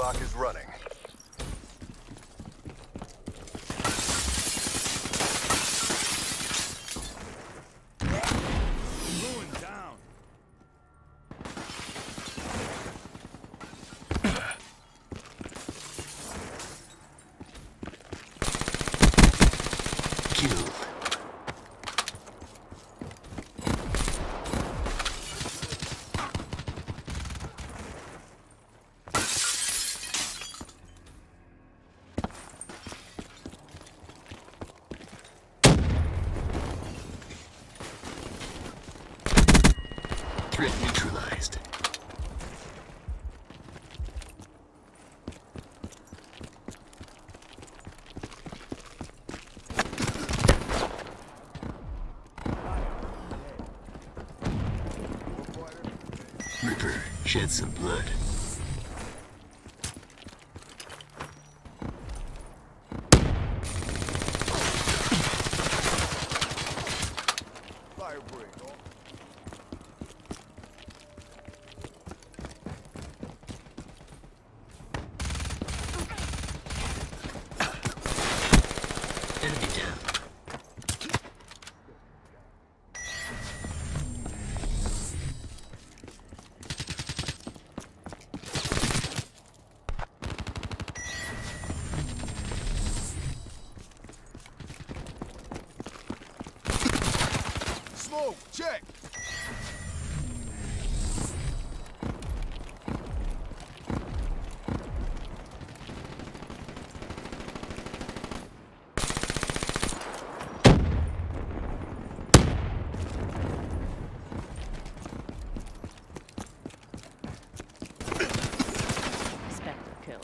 clock is running. Ruin down. Kill. Threat neutralized. Ripper, shed some blood. Fire break. Enemy down. Smoke, check. Spectre killed.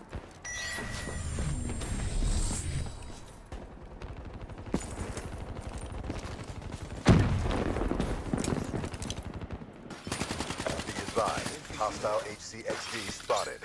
Be advised, hostile HCXD spotted.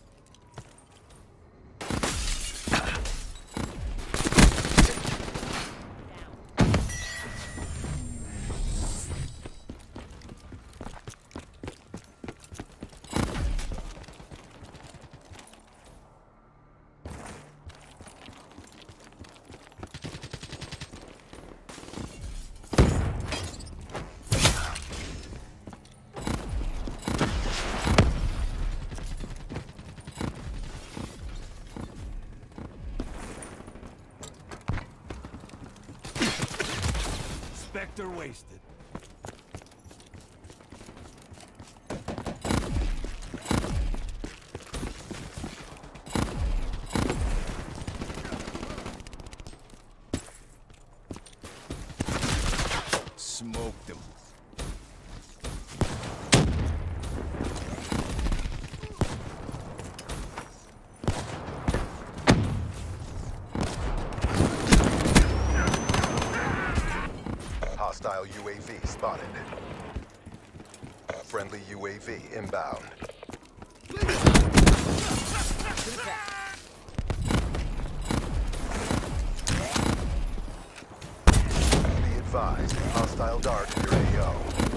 Spectre wasted. Smoked them. Hostile UAV spotted. Friendly UAV inbound. Be advised, hostile dart in your AO.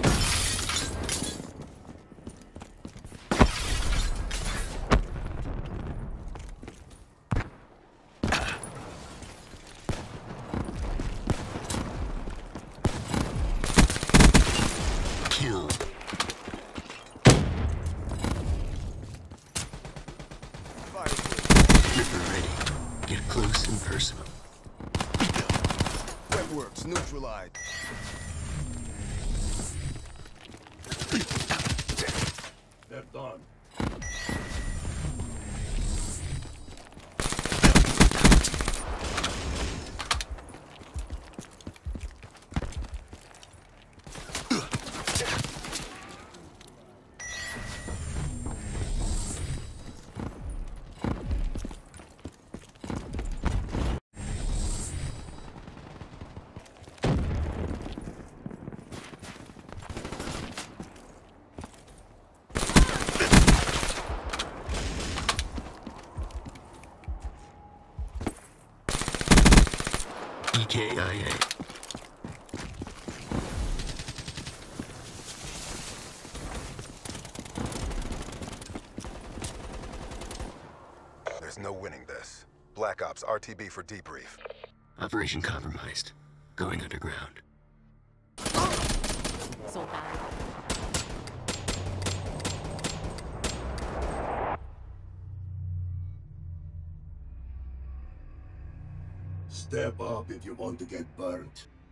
Kill. Ripper ready. Get close and personal. Webworks neutralized. They're done. EKIA. no winning this. Black Ops, RTB for debrief. Operation compromised. Going underground. Soldado. Step up if you want to get burnt.